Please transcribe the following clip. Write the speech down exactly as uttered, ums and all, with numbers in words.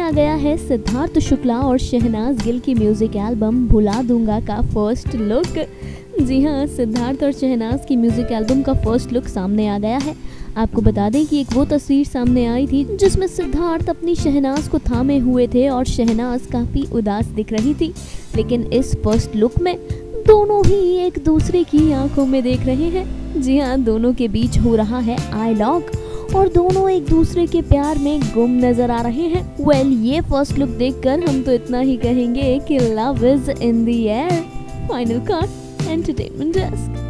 आ गया है सिद्धार्थ शुक्ला और शहनाज गिल की म्यूजिक एल्बम भुला दूंगा का फर्स्ट लुक। जी हाँ, सिद्धार्थ और शहनाज की म्यूजिक एल्बम का फर्स्ट लुक सामने आ गया है। आपको बता दें कि एक वो तस्वीर सामने आई थी जिसमें सिद्धार्थ अपनी शहनाज को थामे हुए थे और शहनाज काफी उदास दिख रही थी, लेकिन इस फर्स्ट लुक में दोनों ही एक दूसरे की आंखों में देख रहे हैं। जी हाँ, दोनों के बीच हो रहा है आई लॉक और दोनों एक दूसरे के प्यार में गुम नजर आ रहे हैं। वेल well, ये फर्स्ट लुक देखकर हम तो इतना ही कहेंगे कि love is in the air. Final cut, entertainment desk.